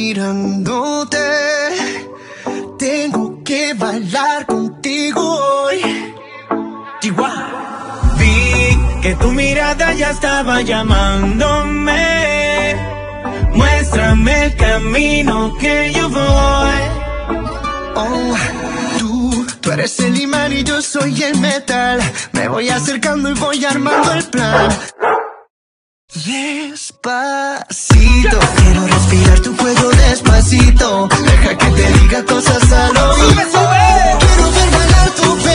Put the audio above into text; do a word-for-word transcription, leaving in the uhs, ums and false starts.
mirándote. Tengo que bailar contigo hoy. Chihuahua. Vi que tu mirada ya estaba llamándome. Muéstrame el camino que yo voy. Oh, tú, tú eres el imán y yo soy el metal. Me voy acercando y voy armando el plan. Despacito, quiero respirar tu cuello despacito. Deja que te diga cosas al oído. ¡Sube, sube! Quiero ver bailar tu pelo.